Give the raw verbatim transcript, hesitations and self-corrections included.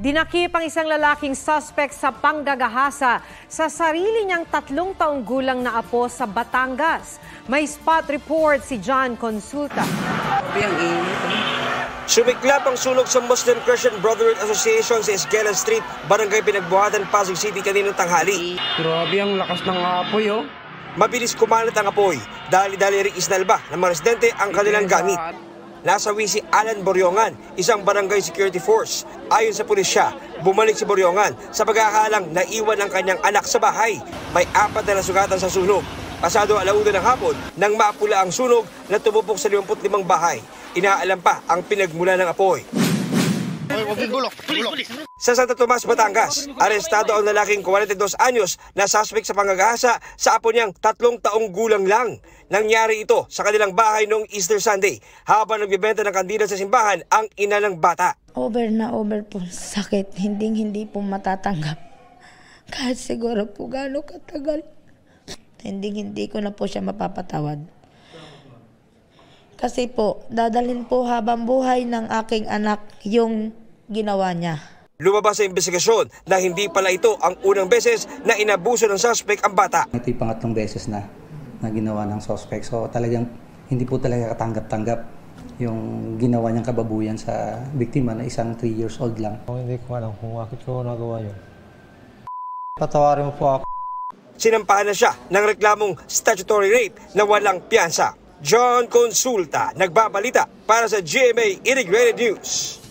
Dinakip ang isang lalaking suspect sa panggagahasa sa sarili niyang tatlong taong gulang na apo sa Batangas. May spot report si John Consulta. Sumiklap ang sunog sa Muslim Christian Brotherhood Association sa Esquela Street, Barangay Pinagbuhatan, Pasig City kaninang tanghali. Grabe ang lakas ng apoy, oh. Mabilis kumalat ang apoy. Dali-dali rin isnalba ng mga residente ang kanilang gamit. Nasawi si Alan Boryongan, isang barangay security force. Ayon sa pulisya, bumalik si Boryongan sa pag-aakalang naiwan ang kanyang anak sa bahay. May apat na nasugatan sa sunog. Pasado alauna ng hapon nang maapula ang sunog na tumupok sa limampu't limang bahay. Inaalam pa ang pinagmula ng apoy. Sa Santa Tomas, Batangas, arestado ang lalaking forty-two anyos na suspect sa panggagahasa sa apo niyang tatlong taong gulang lang. Nangyari ito sa kanilang bahay noong Easter Sunday habang nagbibenta ng kandila sa simbahan ang ina ng bata. Over na over po, sakit, hindi hindi po matatanggap. Kahit siguro po gaano katagal, hindi hindi ko na po siya mapapatawad. Kasi po, dadalhin po habang buhay ng aking anak yung ginawa niya. Lumabas sa investigasyon na hindi pala ito ang unang beses na inabuso ng suspect ang bata. Ito yung pangatlong beses na, na ginawa ng suspect. So talagang hindi po talaga katanggap-tanggap yung ginawa niyang kababuyan sa biktima na isang three years old lang. Hindi ko alam kung bakit ko nagawa yun. Patawarin mo po ako. Sinampahan na siya ng reklamong statutory rape na walang piyansa. John Consulta, nagbabalita para sa G M A Integrated News.